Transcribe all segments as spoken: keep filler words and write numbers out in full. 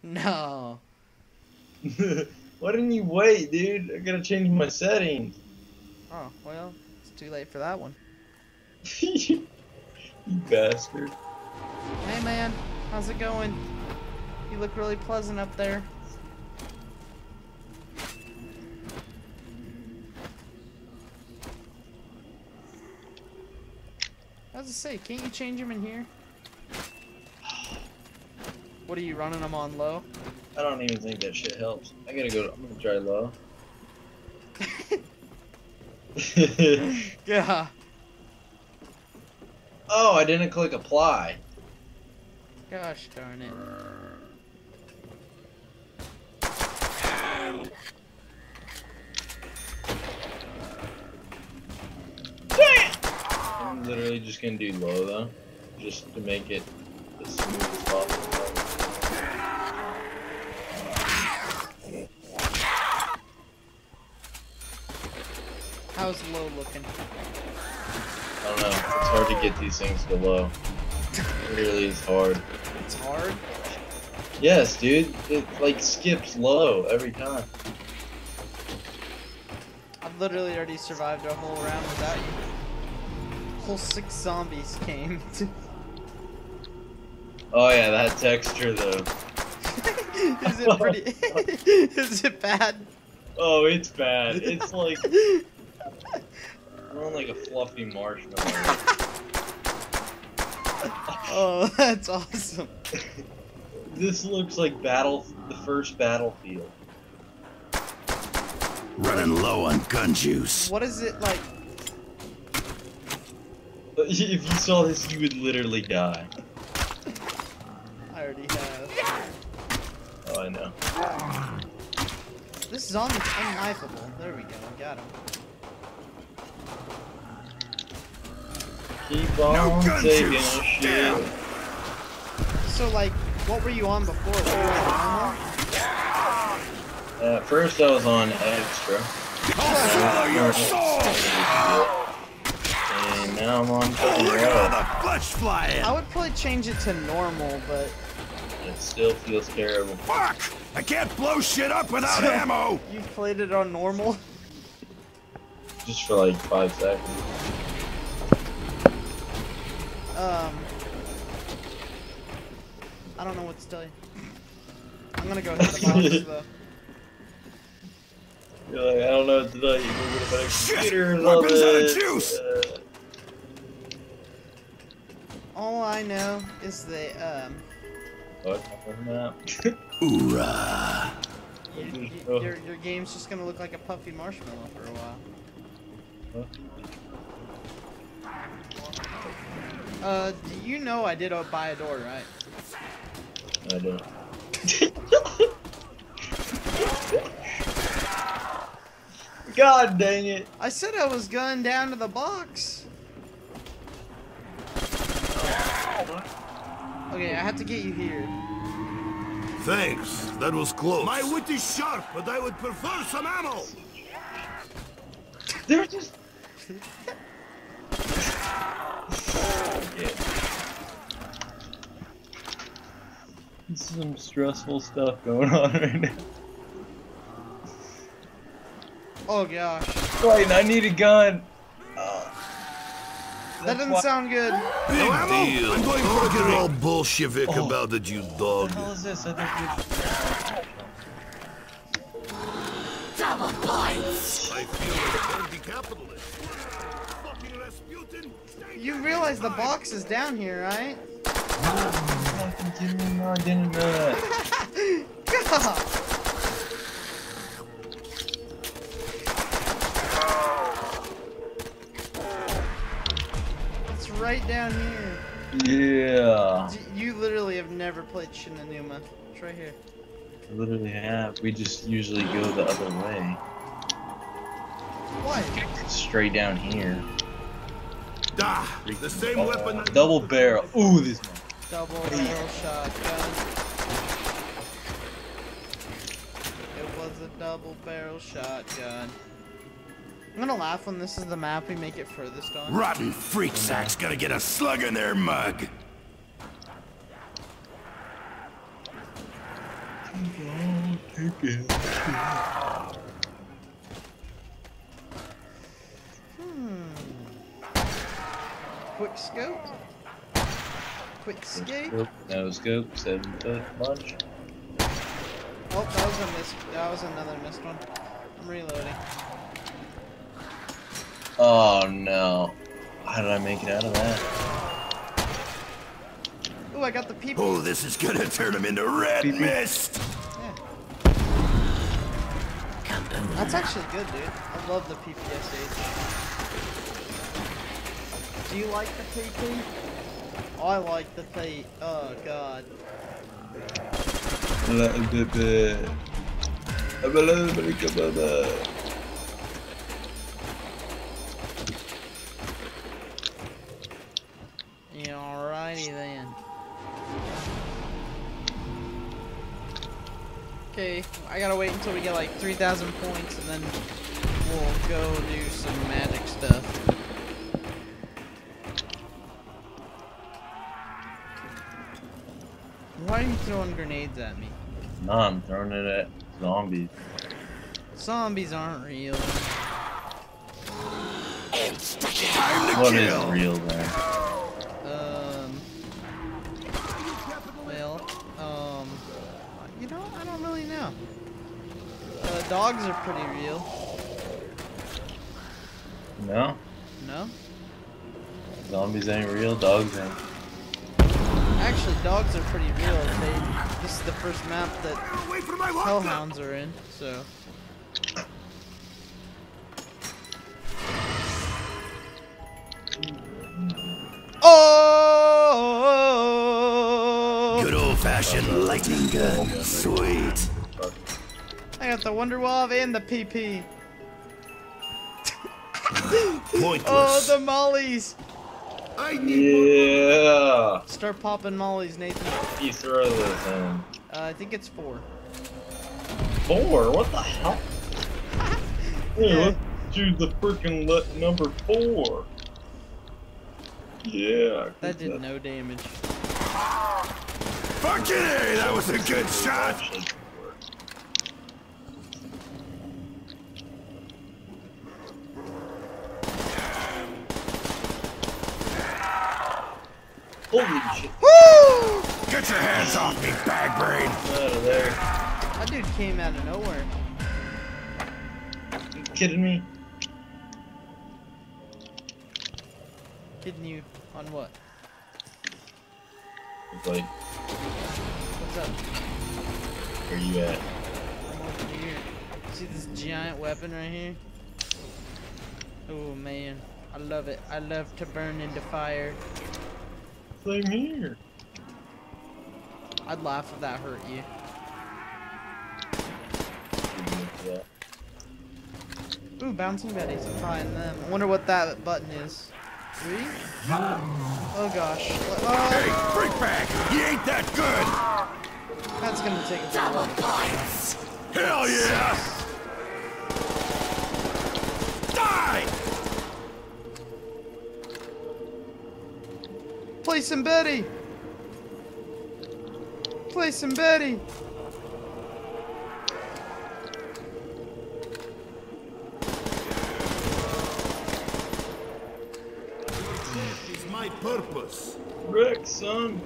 No. Why didn't you wait, dude? I gotta change my settings. Oh, well, it's too late for that one. You bastard. Hey, man. How's it going? You look really pleasant up there. I was to say, can't you change them in here? What are you running them on low? I don't even think that shit helps. I gotta go. I'm gonna try low. Yeah. Oh, I didn't click apply. Gosh darn it. I'm literally just gonna do low though, just to make it as smooth as possible. How's low looking? I don't know. It's hard to get these things to low. It really is hard. It's hard? Yes, dude. It like skips low every time. I've literally already survived a whole round without you. Whole six zombies came. Oh yeah, that texture though. Is it pretty? Is it bad? Oh, it's bad. It's like we're on like a fluffy marshmallow. Oh, that's awesome. This looks like battle, the first Battlefield. Running low on gun juice. What is it like? If you saw this, you would literally die. I already have. Oh, I know. This zombie's unknifeable. There we go. Got him. Keep on No gun taking juice. a shit. Damn. So, like, what were you on before? Were you on normal? At first, I was on extra. I'll swallow your soul. And now I'm on Oh, fucking look at all low. the flesh flying. I would probably change it to normal, but It still feels terrible. Fuck! I can't blow shit up without So- ammo. you played it on normal. Just for like five seconds. Um, I don't know what to tell you. I'm gonna go hit the box though. You're like, I don't know what to tell you. You're gonna better Shit, computers, weapons all out of this, juice. uh, All I know is that um, What? What's that? Hoorah. you, you, your your game's just gonna look like a puffy marshmallow for a while. What? Uh, do you know I did uh, buy a door, right? I don't. God dang it! I said I was going down to the box. Okay, I have to get you here. Thanks. That was close. My wit is sharp, but I would prefer some ammo. They're just. This is some stressful stuff going on right now. Oh gosh, Wait, I need a gun. that doesn't why- sound good. Big no ammo? Deal. I'm going Don't get all Bolshevik Oh. about it, you dog. What the hell is this? I think Double points. I feel like a capitalist. Fucking Rasputin. You realize the box is down here, right? fucking kidding me? No, I didn't know that. God. It's right down here. Yeah. D- You literally have never played Shinanuma. It's right here. I literally have. We just usually go the other way. Why? Straight down here. Ah, the same weapon. Double barrel. Ooh, this one. Double barrel shotgun. It was a double barrel shotgun. I'm gonna laugh when this is the map we make it furthest on. Rotten freak sack's gonna get a slug in their mug. Hmm. Quick scope. Quick escape. No scope. Seven foot lunge. Oh, that was a miss. That was another missed one. I'm reloading. Oh no. How did I make it out of that? Ooh, I got the people. Oh, this is gonna turn him into red Pee-pee. mist. Yeah. That's actually good, dude. I love the P P S H. Do you like the P P? Oh, I like the P. Oh god. Yeah, alrighty then. Okay, I gotta wait until we get like three thousand points and then we'll go do some magic stuff. Why are you throwing grenades at me? No, I'm throwing it at zombies. Zombies aren't real. Time to What is kill. real there? Um. Well, um. You know, I don't really know. Uh, dogs are pretty real. No? No? Zombies ain't real, dogs ain't. Actually, dogs are pretty real. They. This is the first map that Wait for my vodka. hellhounds are in, so. Oh! Good old-fashioned lightning gun. Sweet. I got the Wonder Wall and the P P. Pointless. Oh, the mollies! I need Yeah. Start popping mollies, Nathan. You throw this in. Uh, I think it's four. Four? What the hell? Hey, Yeah. let's choose the freaking let number four. Yeah. That did no damage. Fucking A, that was a good shot. Actually work. Holy shit. Woo! Get your hands off me, bag brain. Out of there. That dude came out of nowhere. You kidding me? Kidding you on what? It's like, What's up? where you at? I'm over here. See this giant weapon right here? Oh man, I love it. I love to burn into fire. Same here. I'd laugh if that hurt you. Yeah. Ooh, bouncing betties. I'm buying them. I wonder what that button is. Three? Oh gosh. Hey, Oh, freak bag. You ain't that good. that's gonna take a while. Hell yeah. Die. Play some Betty! Play some Betty! Is my purpose. Rick, son.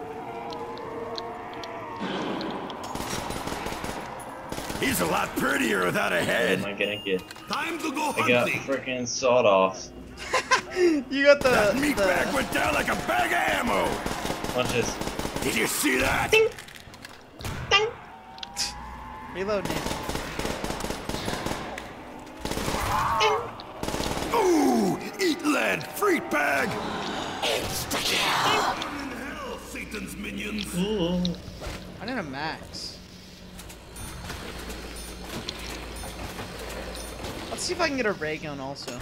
He's a lot prettier without a What am head. I gonna get? Time to go I got hunting. freaking sawed-offs. You got the, That meat the bag went down like a bag of ammo. Watch this. Did you see that? reload name. Ooh, eat lead, freak bag. Insta kill. In hell, Satan's minions. Ooh. I need a max. Let's see if I can get a ray gun also.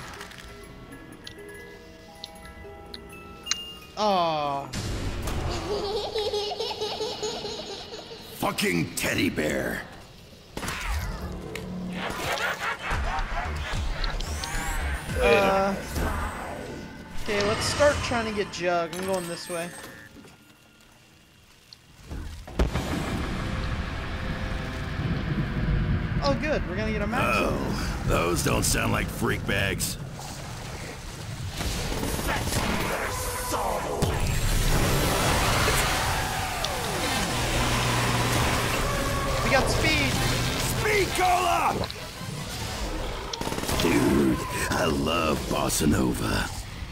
Oh, Fucking teddy bear. uh, okay, let's start trying to get Jug. I'm going this way. Oh, good. We're gonna get a max on this. Oh, those don't sound like freak bags. We got speed. Speed cola! Dude, I love bossa nova.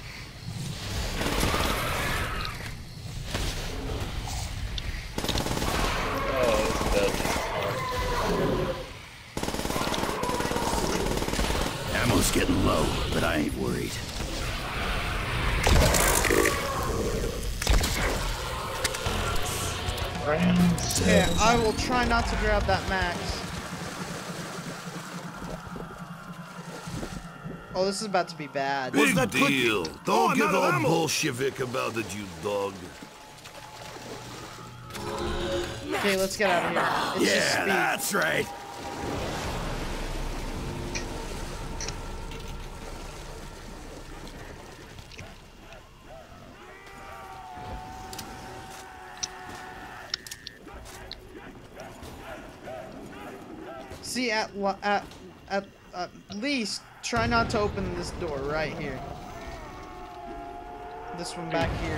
Oh, that's bad. Ammo's getting low, but I ain't worried. Yeah, I will try not to grab that max. Oh, this is about to be bad. Big deal. Don't get all Bolshevik about it, you dog. Okay, let's get out of here. It's just Yeah, speed. that's right. See, at, lo- at at at least try not to open this door right here. This one back here.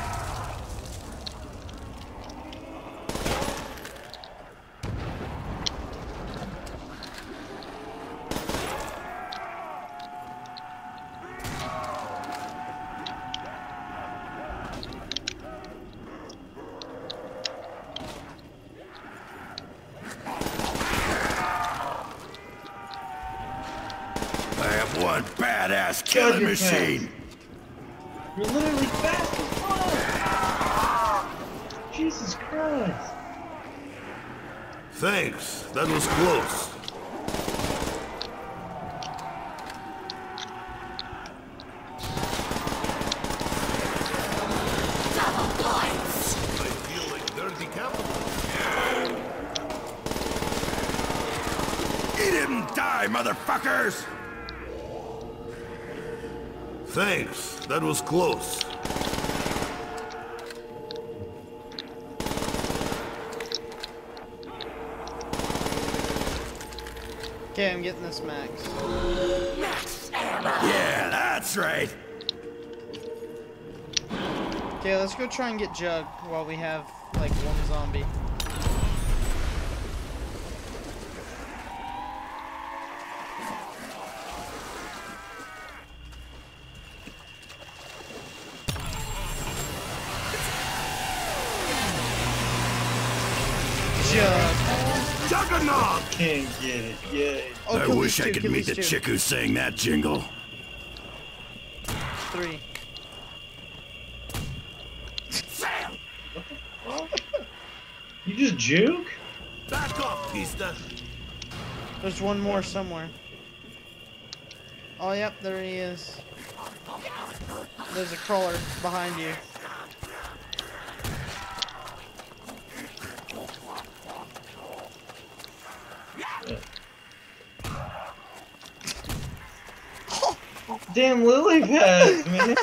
I have one badass killing you're machine. You're literally fast as fuck! Jesus Christ! Thanks. That was close. I feel like dirty capital. Eat him, die, motherfuckers! Thanks. That was close. Okay, I'm getting this max. Yeah, that's right. Okay, let's go try and get Jug while we have like one zombie. Jug. Juggernaut! Can't get it, yay. Oh, I kill wish these I two, could kill meet these the two. chick who sang that jingle. Three. You just juke? Back off, Pista. There's one more somewhere. Oh, yep, there he is. There's a crawler behind you. Damn lily pads, man.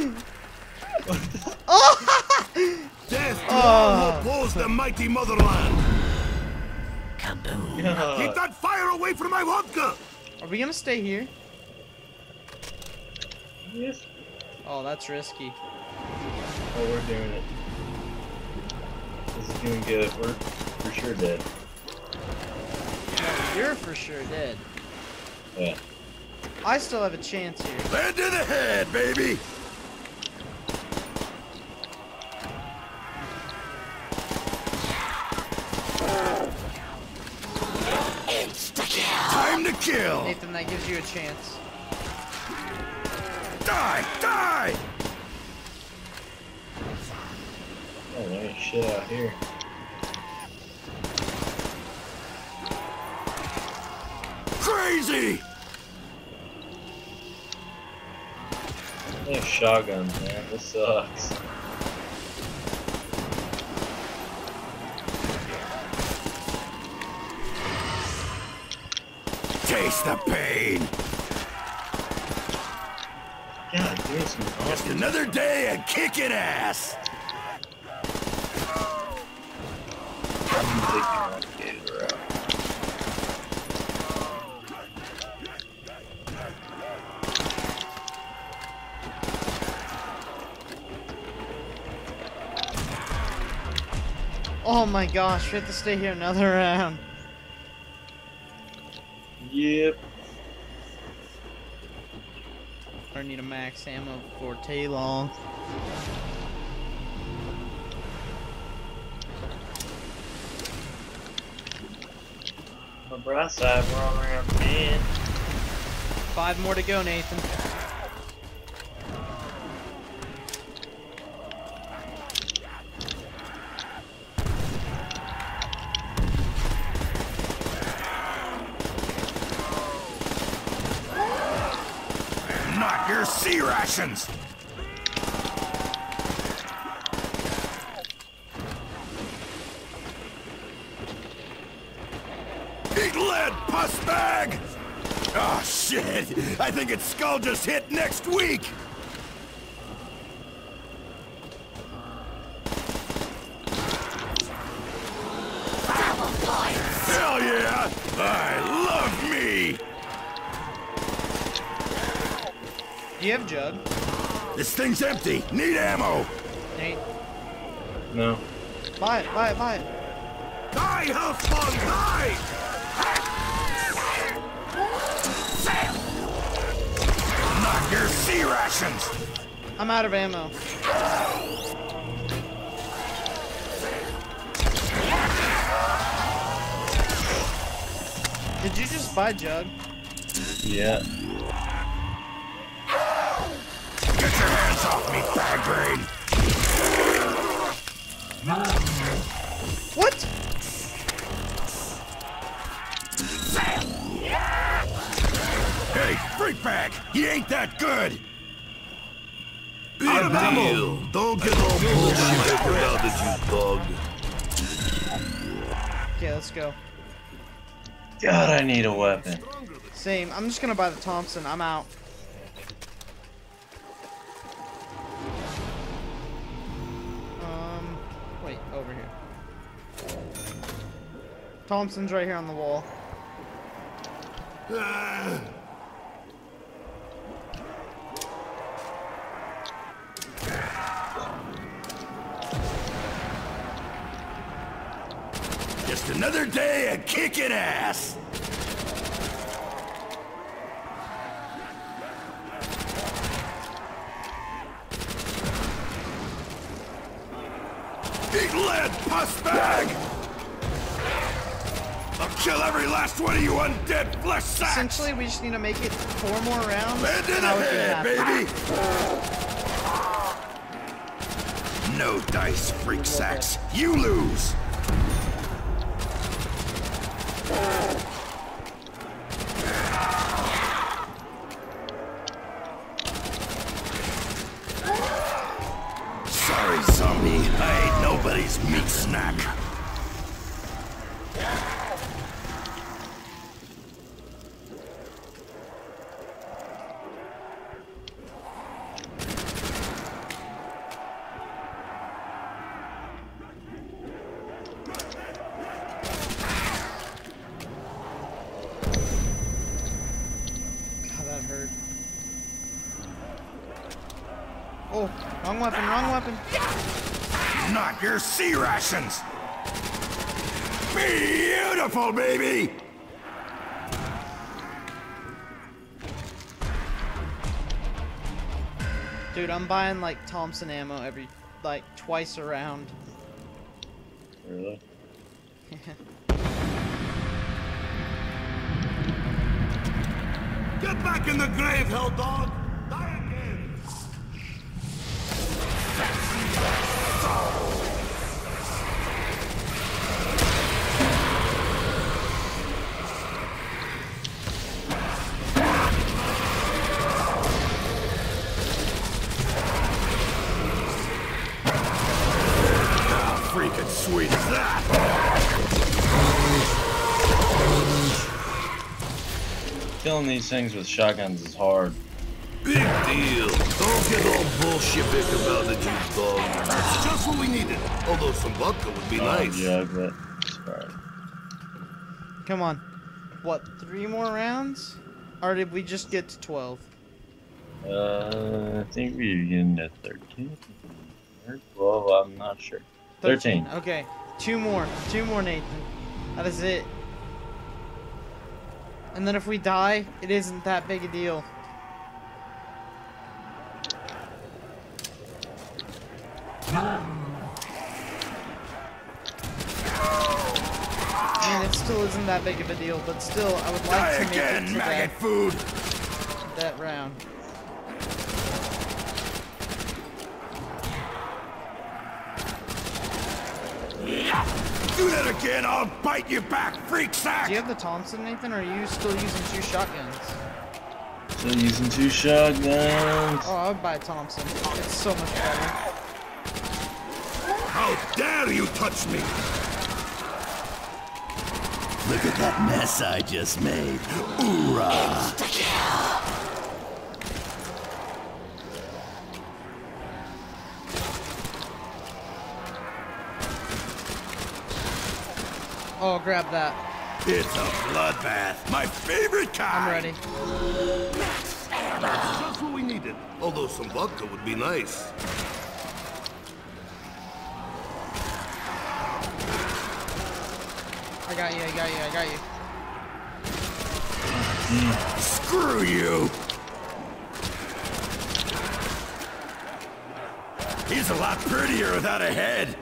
Death to Oh. all who oppose the mighty motherland. Keep God. that fire away from my vodka! Are we gonna stay here? Yes. Oh, that's risky. Oh, we're doing it. This is doing good. We're for sure dead. You're for sure dead. Yeah. I still have a chance here. Land to the head, baby! Time to kill! Nathan, that gives you a chance. Die! Die! Oh, there ain't shit out here. Crazy! There's shotguns, man. This sucks. Taste the pain! God, doing some Just awesome. another day of kicking ass! Oh my gosh, we have to stay here another round. Yep. I need a max ammo for Taylong. My bro side, we're on round ten. Five more to go, Nathan. Not your sea rations! Eat lead, puss bag! Oh shit! I think its skull just hit next week! Hell yeah! I love me! Do you have Jug? This thing's empty! Need ammo! Nate? No. Buy it, buy it, buy it. Die, Huffbug, die! Not your sea rations! I'm out of ammo. Did you just buy Jug? Yeah. Get your hands off me, bag brain! What? Hey, freak bag! He ain't that good! Out of ammo! Don't get all bullshit about the juice bug. Okay, let's go. God, I need a weapon. Same. I'm just gonna buy the Thompson. I'm out. Um, wait, over here. Thompson's right here on the wall. Ah. Just another day of kicking ass! Eat lead, puss bag! I'll kill every last one of you undead flesh sacks! Essentially, we just need to make it four more rounds. Hand in and the I would be head, happy. baby! No dice, freak sacks. You lose! Sorry, zombie. I ain't nobody's meat snack. God, that hurt. Oh, wrong weapon, wrong weapon. Not your sea rations! Beautiful, baby! Dude, I'm buying like Thompson ammo every, like, twice a round. Really? Get back in the grave, hell dog! Die again! How freaking sweet is that? Killing these things with shotguns is hard. Big deal. Don't get all bullshit about the juice bug. That's just what we needed. Although some vodka would be Oh, nice. yeah, but sorry. Come on. What, three more rounds? Or did we just get to twelve? Uh, I think we're getting to thirteen or twelve. I'm not sure. thirteen. Okay. Two more. Two more, Nathan. That is it. And then if we die, it isn't that big a deal. I mean, it still isn't that big of a deal, but still, I would like Die to make again, it to maggot that, food. that round. Do that again, I'll bite you back, freak sack! Do you have the Thompson, Nathan, or are you still using two shotguns? Still using two shotguns. Oh, I would buy Thompson. It's so much better. How dare you touch me! Look at that mess I just made. Hoorah! Oh, grab that. It's a bloodbath. My favorite kind. I'm ready. That's just what we needed. Although some vodka would be nice. I got you, I got you, I got you. Screw you! He's a lot prettier without a head.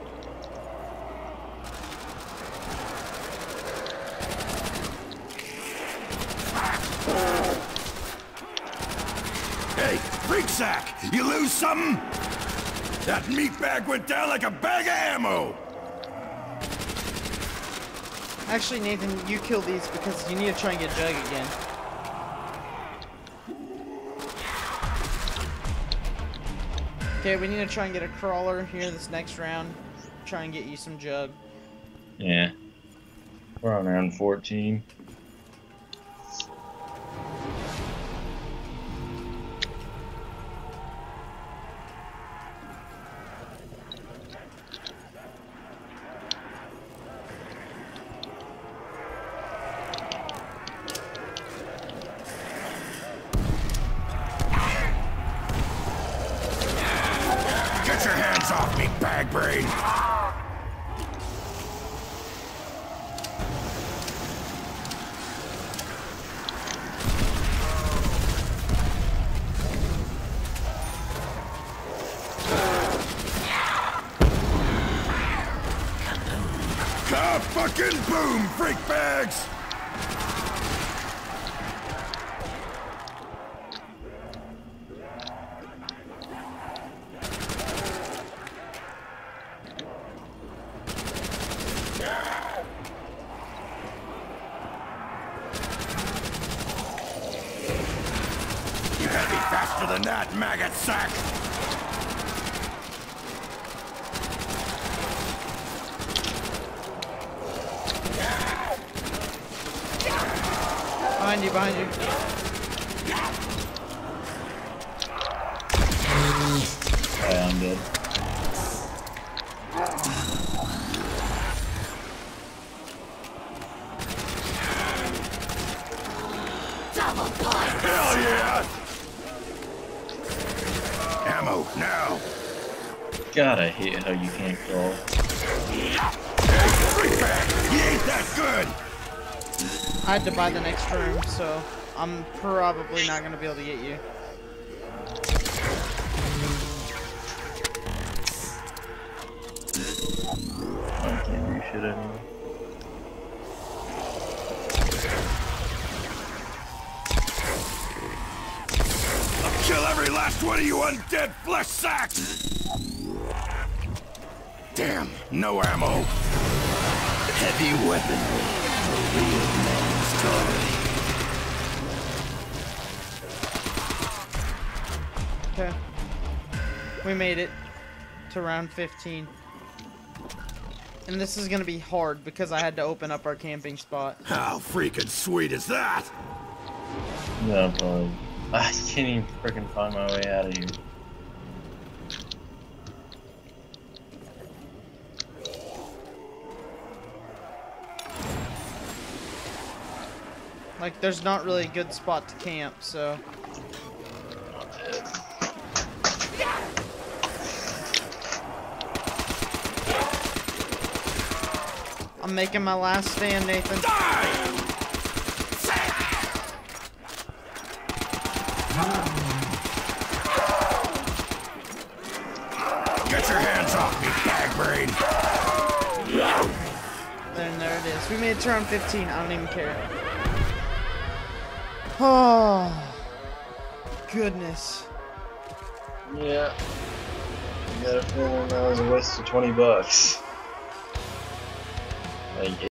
Hey, freak sack! You lose something? That meat bag went down like a bag of ammo! Actually, Nathan, you kill these because you need to try and get Jug again. Okay, we need to try and get a crawler here this next round. Try and get you some Jug. Yeah. We're on round fourteen. Get your hands off me, bag brain! Ka fucking boom, freak bags! You gotta be faster than that, maggot sack! Behind you, behind you. Okay, I'm dead. Hell yeah! Ammo, now! God, I hate how you can't crawl. Hey, freak bag! He ain't that good! I had to buy the next room, so I'm probably not going to be able to get you. I can't do shit anymore. I'll kill every last one of you undead flesh sacks! Damn, no ammo. Heavy weaponry. A real man's toy. Okay. We made it to round fifteen. And this is going to be hard because I had to open up our camping spot. How freaking sweet is that? No, probably. I can't even freaking find my way out of here. Like, there's not really a good spot to camp, so... I'm making my last stand, Nathan. Get your hands off me, bag brain. Then there it is. We made it to round fifteen. I don't even care. Oh, goodness. Yeah. I got a feeling that was a waste of twenty bucks. Like,